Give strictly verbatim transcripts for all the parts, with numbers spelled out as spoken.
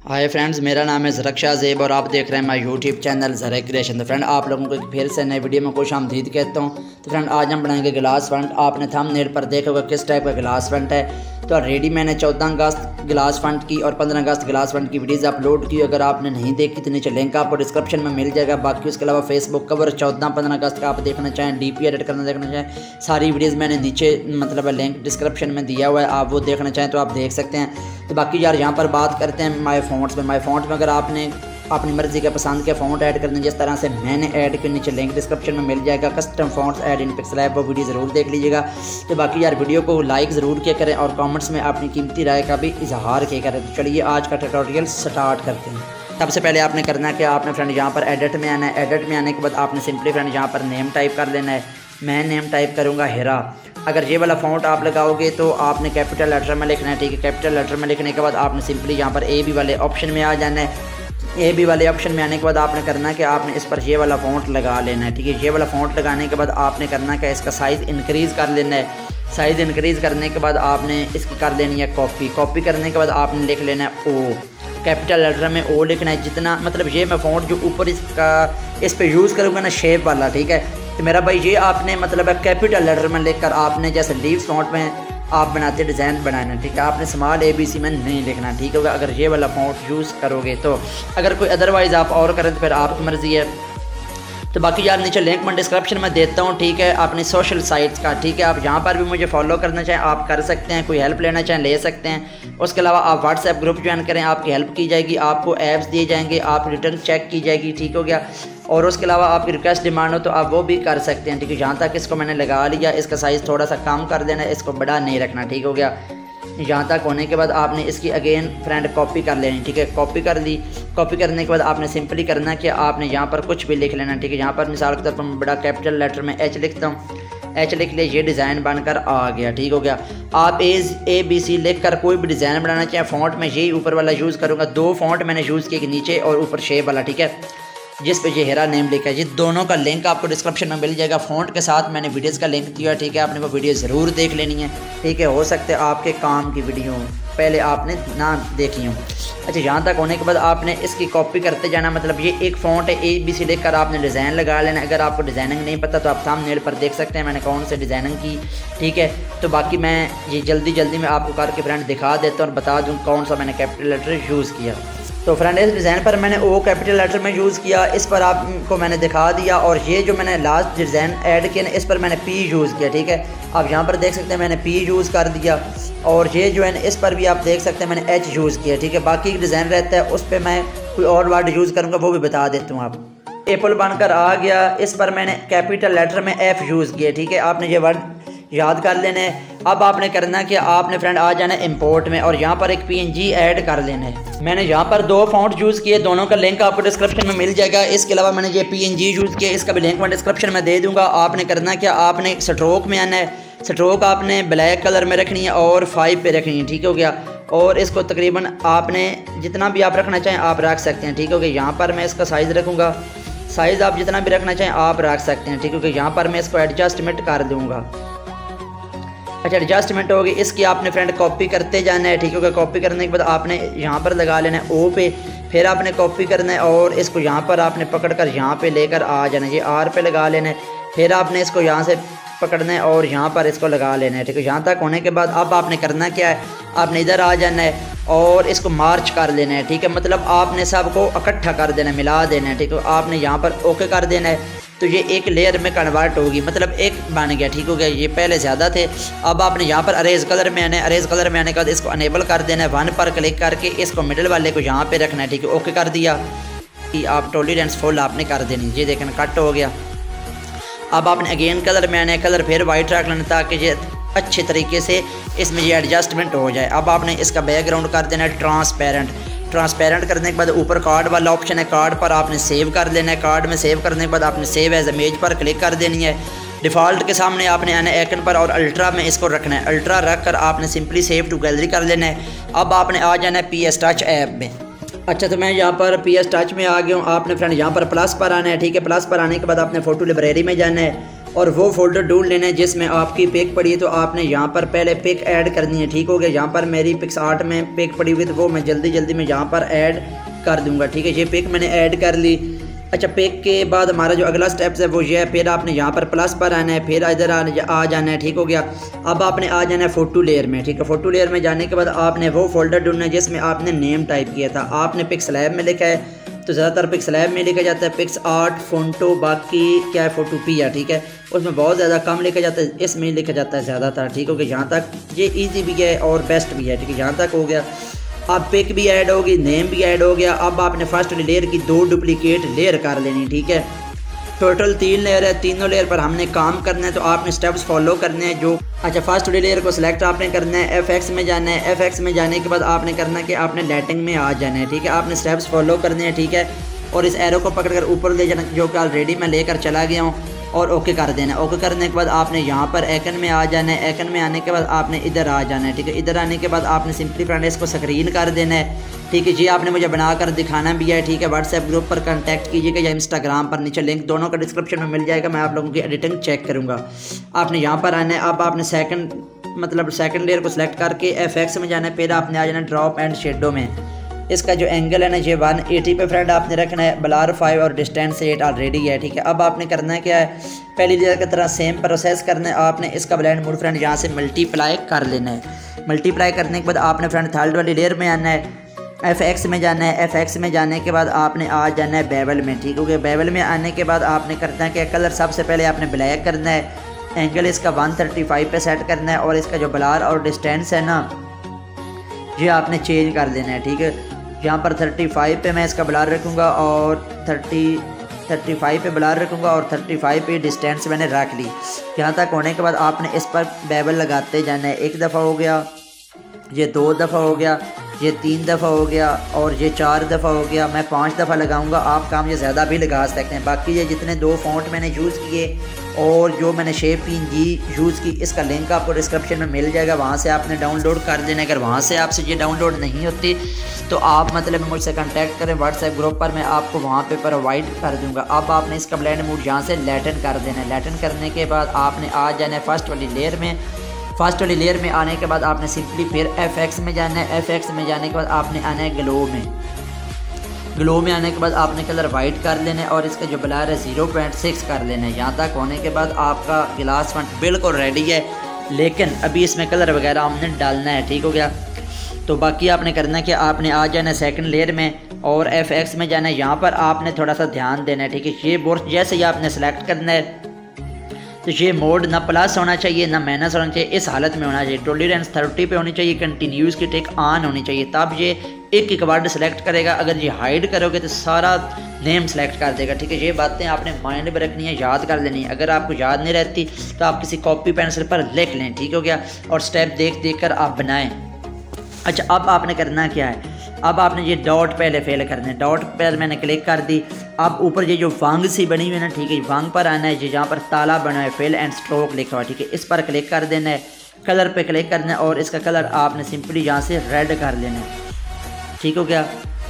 Hi friends, मेरा नाम है ज़रक शाह ज़ेब और आप देख रहे हैं my YouTube channel Zarak creation. तो फ्रेंड, आप लोगों को फिर से नई वीडियो में खुश आमदीद कहता हूँ। तो फ्रेंड, आज हम बनाएंगे गिलास फ्रंट। आपने थंबनेल पर देखा होगा किस टाइप का गिलास फ्रंट है। तो ऑलरेडी मैंने चौदह अगस्त गिलास फ्रंट की और पंद्रह अगस्त गिलास फ्रंट की वीडियोज़ अपलोड की। अगर आपने नहीं देखी तो नीचे लिंक आपको डिस्क्रिप्शन में मिल जाएगा। बाकी उसके अलावा फेसबुक कवर चौदह पंद्रह अगस्त का आप देखना चाहें, डी पी एडिट करना देखना चाहें, सारी वीडियोज़ मैंने नीचे मतलब लिंक डिस्क्रिप्शन में दिया हुआ है। आप वो देखना चाहें तो आप देख सकते हैं। तो बाकी यार यहाँ पर बात करते हैं माय फ़ॉन्ट्स में। माय फ़ॉन्ट में अगर आपने अपनी मर्ज़ी के पसंद के फ़ॉन्ट ऐड करने जिस तरह से मैंने ऐड के नीचे लिंक डिस्क्रिप्शन में मिल जाएगा। Custom fonts add in pixel app, वो वीडियो ज़रूर देख लीजिएगा। तो बाकी यार वीडियो को लाइक ज़रूर किया करें और कमेंट्स में अपनी कीमती राय का भी इजहार किया करें। तो चलिए आज का ट्यूटोरियल स्टार्ट करते हैं। सबसे पहले आपने करना है कि आपने फ्रेंड यहाँ पर एडिट में आना है। एडिट में आने के बाद आपने सिंपली फ्रेंड यहाँ पर नेम टाइप कर लेना है। मैं नेम टाइप करूँगा हेरा। अगर ये वाला फ़ॉन्ट आप लगाओगे तो आपने कैपिटल लेटर में लिखना है, ठीक है। कैपिटल लेटर में लिखने के बाद आपने सिंपली यहाँ पर ए बी वाले ऑप्शन में आ जाना है। ए बी वाले ऑप्शन में आने के बाद आपने करना है कि आपने इस पर ये वाला फ़ॉन्ट लगा लेना है, ठीक है। ये वाला फ़ॉन्ट लगाने के बाद आपने करना है कि इसका साइज़ इंक्रीज़ कर लेना है। साइज़ इंक्रीज़ करने के बाद आपने इसकी कर लेनी है कॉपी। कॉपी करने के बाद आपने लिख लेना है ओ, कैपिटल लेटर में ओ लिखना है। जितना मतलब ये मैं फ़ॉन्ट जो ऊपर इसका इस पर यूज़ करूँगा ना शेप वाला, ठीक है। तो मेरा भाई ये आपने मतलब कैपिटल लेटर में लिखकर आपने जैसे लीव्स फ़ॉन्ट में आप बनाते डिज़ाइन बनाना, ठीक है। आपने स्मॉल ए बी सी में नहीं लिखना, ठीक होगा, अगर ये वाला फ़ॉन्ट यूज़ करोगे तो। अगर कोई अदरवाइज़ आप और करें तो फिर आपकी मर्ज़ी है। तो बाकी यार नीचे लिंक मैं डिस्क्रिप्शन में देता हूँ, ठीक है, अपनी सोशल साइट्स का, ठीक है। आप यहाँ पर भी मुझे फॉलो करना चाहें आप कर सकते हैं, कोई हेल्प लेना चाहें ले सकते हैं। उसके अलावा आप व्हाट्सएप ग्रुप ज्वाइन करें, आपकी हेल्प की जाएगी, आपको ऐप्स दिए जाएंगे, आप रिटर्न चेक की जाएगी, ठीक हो गया। और उसके अलावा आपकी रिक्वेस्ट डिमांड हो तो आप वो भी कर सकते हैं, ठीक है। जहाँ तक इसको मैंने लगा लिया, इसका साइज़ थोड़ा सा कम कर देना है, इसको बड़ा नहीं रखना, ठीक हो गया। यहाँ तक होने के बाद आपने इसकी अगेन फ्रेंड कॉपी कर लेनी, ठीक है। कॉपी कर ली। कॉपी करने के बाद आपने सिंपली करना है कि आपने यहाँ पर कुछ भी लिख लेना, ठीक है। यहाँ पर मिसाल के तौर पर मैं बड़ा कैपिटल लेटर में एच लिखता हूँ, एच लिख लिया, ये डिज़ाइन बनकर आ गया, ठीक हो गया। आप एज ए बी सी लिख कर कोई भी डिज़ाइन बनाना चाहें। फ़ॉन्ट में यही ऊपर वाला यूज़ करूँगा। दो फ़ॉन्ट मैंने यूज़ किए, नीचे और ऊपर शेप वाला, ठीक है, जिस पे ये हेरा नेम लिखा है। ये दोनों का लिंक आपको डिस्क्रिप्शन में मिल जाएगा। फ़ॉन्ट के साथ मैंने वीडियोज़ का लिंक दिया, ठीक है। आपने वो वीडियो ज़रूर देख लेनी है, ठीक है। हो सकता है आपके काम की वीडियो पहले आपने ना देखी हो। अच्छा, यहाँ तक होने के बाद आपने इसकी कॉपी करते जाना। मतलब ये एक फ़ॉन्ट है, ए बी सी लिख कर आपने डिज़ाइन लगा लेना। अगर आपको डिज़ाइनिंग नहीं पता तो आप थंबनेल पर देख सकते हैं मैंने कौन से डिज़ाइनिंग की, ठीक है। तो बाकी मैं ये जल्दी जल्दी में आपको करके फ्रेंड दिखा देता हूँ और बता दूँ कौन सा मैंने कैपिटल लेटर यूज़ किया। तो फ्रेंड, इस डिज़ाइन पर मैंने ओ कैपिटल लेटर में यूज़ किया, इस पर आपको मैंने दिखा दिया। और ये जो मैंने लास्ट डिज़ाइन ऐड किया ना, इस पर मैंने पी यूज़ किया, ठीक है। आप यहाँ पर देख सकते हैं मैंने पी यूज़ कर दिया। और ये जो है ना, इस पर भी आप देख सकते हैं मैंने एच यूज़ किया, ठीक है। बाकी एक डिज़ाइन रहता है उस पर मैं कोई और वर्ड यूज़ करूँगा, वो भी बता देता हूँ। आप एप्पल बनकर आ गया, इस पर मैंने कैपिटल लेटर में एफ़ यूज़ किया, ठीक है। आपने ये वर्ड याद कर लेना है। अब आपने करना कि आपने फ्रेंड आ जाना है इंपोर्ट में और यहाँ पर एक पीएनजी ऐड कर लेना है। मैंने यहाँ पर दो फ़ॉन्ट यूज़ किए, दोनों का लिंक आपको डिस्क्रिप्शन में मिल जाएगा। इसके अलावा मैंने ये पीएनजी यूज़ किया, इसका भी लिंक मैं डिस्क्रिप्शन में दे दूँगा। आपने करना कि आपने स्ट्रोक में आना है। स्ट्रोक आपने ब्लैक कलर में रखनी है और फाइव पे रखनी है, ठीक हो गया। और इसको तकरीबन आपने जितना भी आप रखना चाहें आप रख सकते हैं, ठीक हो गया। यहाँ पर मैं इसका साइज़ रखूँगा, साइज़ आप जितना भी रखना चाहें आप रख सकते हैं, ठीक हो गया। यहाँ पर मैं इसको एडजस्टमेंट कर दूँगा। अच्छा, एडजस्टमेंट होगी, इसकी आपने फ्रेंड कॉपी करते जाना है, ठीक होगा। कॉपी करने के बाद आपने यहाँ पर लगा लेना है ओ पे, फिर आपने कॉपी करना है और इसको यहाँ पर आपने पकड़कर यहाँ पे लेकर आ जाना है। ये आर पे लगा लेना है, फिर आपने इसको यहाँ से पकड़ना है और यहाँ पर इसको लगा लेना है, ठीक है। यहाँ तक होने के बाद अब आपने करना क्या है, आपने इधर आ जाना है और इसको मार्च कर लेना है, ठीक है। मतलब आपने सबको इकट्ठा कर देना है, मिला देना है, ठीक है। आपने यहाँ पर ओके कर देना है तो ये एक लेयर में कन्वर्ट होगी, मतलब एक बन गया, ठीक हो गया। ये पहले ज़्यादा थे। अब आपने यहाँ पर अरेज कलर में आना है। अरेज कलर में आने के बाद इसको अनेबल कर देना है। वन पर क्लिक करके इसको मिडल वाले को यहाँ पे रखना है, ठीक है। ओके कर दिया कि आप टॉलरेंस फुल आपने कर देनी। ये देखें कट हो गया। अब आपने अगेन कलर में आना है, कलर फिर वाइट रख लेना ताकि ये अच्छे तरीके से इसमें ये एडजस्टमेंट हो जाए। अब आपने इसका बैकग्राउंड कर देना है ट्रांसपेरेंट। ट्रांसपेरेंट करने के बाद ऊपर कार्ड वाला ऑप्शन है, कार्ड पर आपने सेव कर लेना है। कार्ड में सेव करने के बाद आपने सेव एज इमेज पर क्लिक कर देनी है। डिफ़ॉल्ट के सामने आपने आना है आइकन पर और अल्ट्रा में इसको रखना है। अल्ट्रा रख कर आपने सिंपली सेव टू गैलरी कर लेना है। अब आपने आ जाना है पी एस टच ऐप में। अच्छा, तो मैं यहाँ पर पी एस टच में आ गया हूँ। आपने फ्रेंड यहाँ पर प्लस पर आना है, ठीक है। प्लस पर आने के बाद आपने फ़ोटो लाइब्रेरी में जाना है। और वो फोल्डर ढूंढ लेना है जिसमें आपकी पिक पड़ी है। तो आपने यहाँ पर पहले पिक ऐड करनी है, ठीक हो गया। यहाँ पर मेरी पिक्स आर्ट में पिक पड़ी हुई तो वो मैं जल्दी जल्दी में यहाँ पर ऐड कर दूँगा, ठीक है। ये पिक मैंने ऐड कर ली। अच्छा, पिक के बाद हमारा जो अगला स्टेप्स है वो ये है, फिर आपने यहाँ पर प्लस पर आना है, फिर इधर आ जाना है, ठीक हो गया। अब आपने आ जाना है फ़ोटो लेयर में, ठीक है। फ़ोटो लेयर में जाने के बाद आपने वो फोल्डर ढूंढना है जिसमें आपने नेम टाइप किया था। आपने पिक्सलैब में लिखा है तो ज़्यादातर पिक्सलैब में लिखा जाता है पिक्स आर्ट फोटो, बाकी क्या है फोटोपिया, ठीक है। उसमें बहुत ज़्यादा कम लिखा जाता है, इसमें लिखा जाता है ज़्यादातर, ठीक हो गया। यहाँ तक ये ईजी भी है और बेस्ट भी है, ठीक है। यहाँ तक हो गया। अब पिक भी ऐड होगी, नेम भी ऐड हो गया। अब आपने फर्स्ट लेयर की दो डुप्लीकेट लेयर कर लेनी, ठीक है। टोटल तीन लेयर है, तीनों लेयर पर हमने काम करना है तो आपने स्टेप्स फॉलो करने हैं जो। अच्छा, फर्स्ट लेयर को सिलेक्ट आपने करना है, एफ एक्स में जाना है। एफ एक्स में जाने के बाद आपने करना है कि आपने लाइटिंग में आ जाना है, ठीक है। आपने स्टेप्स फॉलो करने हैं, ठीक है। और इस एरो को पकड़कर ऊपर ले जाना, जो कि ऑलरेडी मैं लेकर चला गया हूँ, और ओके कर देना। ओके करने के बाद आपने यहाँ पर आइकन में आ जाना है। आइकन में आने के बाद आपने इधर आ जाना है, ठीक है। इधर आने के बाद आपने सिंपली फ्रेंड इसको स्क्रीन कर देना है, ठीक है जी। आपने मुझे बनाकर दिखाना भी है, ठीक है। व्हाट्सएप ग्रुप पर कांटेक्ट कीजिएगा या इंस्टाग्राम पर, नीचे लिंक दोनों का डिस्क्रिप्शन में मिल जाएगा। मैं आप लोगों की एडिटिंग चेक करूँगा। आपने यहाँ पर आना है। अब आपने सेकंड मतलब सेकंड लेयर को सिलेक्ट करके एफ एक्स में जाना है, फिर आपने आ जाना ड्रॉप एंड शेडो में। इसका जो एंगल है ना ये वन एटी पे फ्रेंड आपने रखना है। ब्लर फाइव और डिस्टेंस एट ऑलरेडी है, ठीक है। अब आपने करना है क्या है, पहली लेयर की तरह सेम प्रोसेस करना है। आपने इसका ब्लेंड मोड फ्रेंड यहाँ से मल्टीप्लाई कर लेना है। मल्टीप्लाई करने के बाद आपने फ्रेंड थर्ड वाली लेयर में आना है, एफ एक्स में जाना है। एफ एक्स में जाने के बाद आपने आ जाना है बेवल में, ठीक हो गया। बेवल में आने के बाद आपने करना है क्या, कलर सबसे पहले आपने ब्लैक करना है। एंगल इसका वन थर्टी फाइव पे सेट करना है और इसका जो ब्लर और डिस्टेंस है ना ये आपने चेंज कर देना है, ठीक है। यहाँ पर थर्टी फाइव पे मैं इसका ब्लर रखूँगा और थर्टी थर्टी फाइव पे ब्लर रखूँगा और थर्टी फाइव पे डिस्टेंस मैंने रख ली। यहाँ तक होने के बाद आपने इस पर बेवल लगाते जाना है। एक दफ़ा हो गया, ये दो दफ़ा हो गया, ये तीन दफ़ा हो गया और ये चार दफ़ा हो गया। मैं पांच दफ़ा लगाऊंगा, आप काम ये ज़्यादा भी लगा सकते हैं। बाकी ये जितने दो फ़ॉन्ट मैंने यूज़ किए और जो मैंने शेप पीएनजी यूज़ की, इसका लिंक आपको डिस्क्रिप्शन में मिल जाएगा, वहाँ से आपने डाउनलोड कर देना। अगर वहाँ से आपसे ये डाउनलोड नहीं होती तो आप मतलब मुझसे कांटेक्ट करें व्हाट्सएप ग्रुप पर, मैं आपको वहाँ पे प्रोवाइड कर दूँगा। अब आपने इसका ब्लेंड मोड यहाँ से लैटन कर देना है। लैटन करने के बाद आपने आ जाना है फर्स्ट वाली लेयर में। फर्स्ट वाली लेयर में आने के बाद आपने सिंपली फिर एफ एक्स में जाना है। एफ एक्स में जाने के बाद आपने आना है ग्लो में। ग्लो में आने के बाद आपने कलर वाइट कर लेना है और इसका जो ब्लर है ज़ीरो पॉइंट सिक्स कर लेना है। यहाँ तक होने के बाद आपका गिलास फंट बिल्कुल रेडी है, लेकिन अभी इसमें कलर वगैरह हमने डालना है, ठीक हो गया। तो बाकी आपने करना है कि आपने आ जाना है सेकंड लेयर में और एफ एक्स में जाना है। यहाँ पर आपने थोड़ा सा ध्यान देना है, ठीक है। ये बोर्ड जैसे ही आपने सेलेक्ट करना है तो ये मोड ना प्लस होना चाहिए ना माइनस होना चाहिए, इस हालत में होना चाहिए। टॉलरेंस थर्टी पे होनी चाहिए, कंटिन्यूस की टिक ऑन होनी चाहिए, तब ये एक एक वर्ड सेलेक्ट करेगा। अगर ये हाइड करोगे तो सारा नेम सेलेक्ट कर देगा, ठीक है। ये बातें आपने माइंड में रखनी है, याद कर लेनी है। अगर आपको याद नहीं रहती तो आप किसी कॉपी पेंसिल पर लिख लें, ठीक हो गया। और स्टेप देख देख कर आप बनाएं। अच्छा, अब आपने करना क्या है, अब आपने ये डॉट पहले फेल करना है। डॉट पर मैंने क्लिक कर दी। अब ऊपर ये जो वांग सी बनी हुई है ना, ठीक है, वांग पर आना है। जहाँ पर ताला बना है फिल एंड स्ट्रोक लिखा हुआ, ठीक है, इस पर क्लिक कर देना है। कलर पे क्लिक करना है और इसका कलर आपने सिंपली यहाँ से रेड कर लेना है, ठीक हो गया।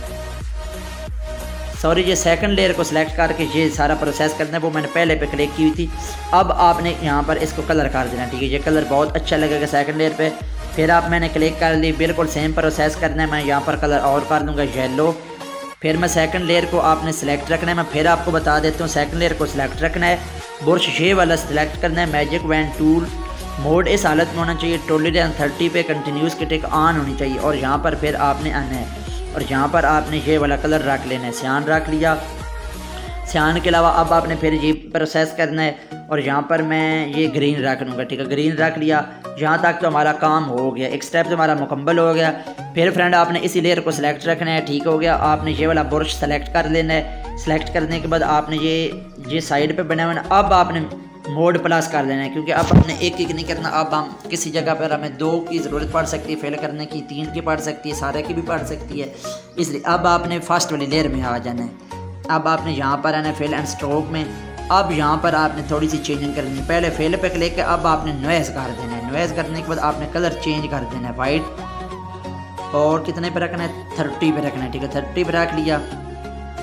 सॉरी, ये सेकंड लेयर को सिलेक्ट करके ये सारा प्रोसेस करना है, वो मैंने पहले पे क्लिक की हुई थी। अब आपने यहाँ पर इसको कलर कर देना, ठीक है। ये कलर बहुत अच्छा लगेगा सेकंड लेयर पे। फिर आप मैंने क्लिक कर ली, बिल्कुल सेम प्रोसेस करना है। मैं यहाँ पर कलर और कर दूँगा येलो। फिर मैं सेकंड लेयर को आपने सेलेक्ट रखना है। मैं फिर आपको बता देता हूँ, सेकंड लेयर को सिलेक्ट रखना है, बुरश ये वाला सिलेक्ट करना है। मैजिक वैन टूल मोड इस हालत में होना चाहिए। टॉलरेंस थर्टी पे कंटिन्यूस की टिक ऑन होनी चाहिए और यहाँ पर फिर आपने आना है और यहाँ पर आपने ये वाला कलर रख लेना है। सियान रख लिया। सियान के अलावा अब आपने फिर ये प्रोसेस करना है और यहाँ पर मैं ये ग्रीन रख लूँगा, ठीक है। ग्रीन रख लिया। यहाँ तक तो हमारा काम हो गया, एक स्टेप तो हमारा मुकम्मल हो गया। फिर फ्रेंड आपने इसी लेयर को सिलेक्ट रखना है, ठीक हो गया। आपने ये वाला ब्रश सेलेक्ट कर लेना है। सेलेक्ट करने के बाद आपने ये ये साइड पे बना हुआ है, अब आपने मोड प्लस कर लेना है, क्योंकि अब हमने एक एक नहीं करना। अब हम किसी जगह पर हमें दो की ज़रूरत पड़ सकती है फिल करने की, तीन की पड़ सकती है, सारे की भी पड़ सकती है, इसलिए अब आपने फर्स्ट वाली लेयर में आ जाना है। अब आपने यहाँ पर आना है फिल एंड स्ट्रोक में। अब यहाँ पर आपने थोड़ी सी चेंजिंग करनी है। पहले फेल पे क्लिक, अब आपने नॉइज़ कर देना है। नॉइज़ करने के बाद आपने कलर चेंज कर देना है, वाइट और कितने पे रखना है, थर्टी पे रखना है, ठीक है। थर्टी पे रख लिया।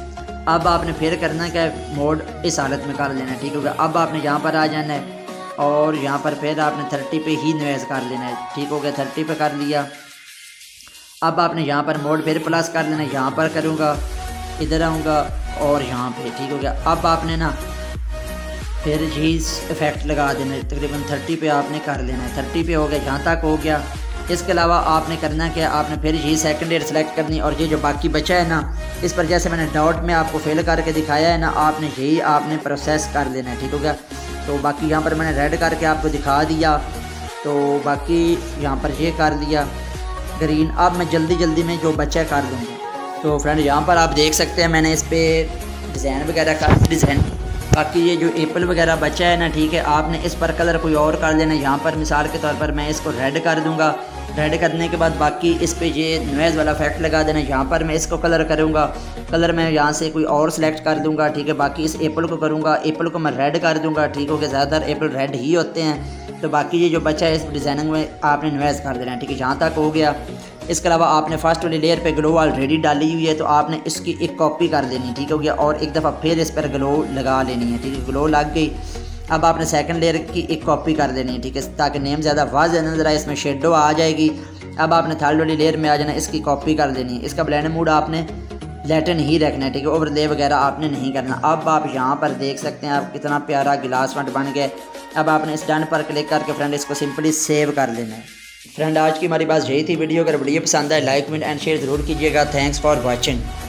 अब आपने फिर करना क्या मोड इस हालत में कर लेना है, ठीक हो गया। अब आपने यहाँ पर आ जाना है और यहाँ पर फिर आपने थर्टी पे ही नॉइज़ कर लेना है, ठीक हो गया। थर्टी पे कर लिया। अब आपने यहाँ पर मोड फिर प्लस कर लेना है, यहाँ पर करूँगा, इधर आऊँगा और यहाँ पे, ठीक हो गया। अब आपने ना फिर चीज़ इफ़ेक्ट लगा देना है, तकरीबन थर्टी पे आपने कर लेना है। थर्टी पे हो गया, यहाँ तक हो गया। इसके अलावा आपने करना क्या, आपने फिर ये सेकंड ईयर सेलेक्ट करनी और ये जो बाकी बचा है ना, इस पर जैसे मैंने डॉट में आपको फिल करके दिखाया है ना, आपने यही आपने प्रोसेस कर लेना है, ठीक हो गया। तो बाकी यहाँ पर मैंने रेड करके आपको दिखा दिया, तो बाकी यहाँ पर ये कर दिया ग्रीन। अब मैं जल्दी जल्दी में जो बचा कर दूँगा। तो फ्रेंड यहाँ पर आप देख सकते हैं मैंने इस पर डिज़ाइन वगैरह कर डिज़ाइन। बाकी ये जो एप्पल वगैरह बचा है ना, ठीक है, आपने इस पर कलर कोई और कर देना। यहाँ पर मिसाल के तौर पर मैं इसको रेड कर दूँगा। रेड करने के बाद बाकी इस पे ये नॉइज़ वाला इफेक्ट लगा देना। यहाँ पर मैं इसको कलर करूँगा, कलर मैं यहाँ से कोई और सिलेक्ट कर दूँगा, ठीक है। बाकी इस एप्पल को करूँगा, एप्पल को मैं रेड कर दूँगा, ठीक हो गया। ज़्यादातर एप्पल रेड ही होते हैं। तो बाकी ये जो बचा है इस डिज़ाइनिंग में आपने नॉइज़ कर देना है, ठीक है। यहाँ तक हो गया। इसके अलावा आपने फर्स्ट वाली लेयर पे ग्लो ऑलरेडी डाली हुई है, तो आपने इसकी एक कॉपी कर देनी है, ठीक हो गया। और एक दफ़ा फिर इस पर ग्लो लगा लेनी है, ठीक है। ग्लो लग गई। अब आपने सेकंड लेयर की एक कॉपी कर देनी है, ठीक है, ताकि नेम ज़्यादा वाज़ेह नज़र आए, इसमें शेडो आ जाएगी। अब आपने थर्ड वाली लेयर में आ जाना, इसकी कॉपी कर देनी है। इसका ब्लेंड मूड आपने लैटिन ही रखना है, ठीक है। ओवरले वगैरह आपने नहीं करना। अब आप यहाँ पर देख सकते हैं आप कितना प्यारा गिलास फ्रंट बन गया। अब आपने इस डन पर क्लिक करके फ्रेंड इसको सिंपली सेव कर लेना है। फ्रेंड आज की हमारी बात यही थी। वीडियो अगर वीडियो पसंद आए लाइक कमेंट एंड शेयर ज़रूर कीजिएगा। Thanks for watching.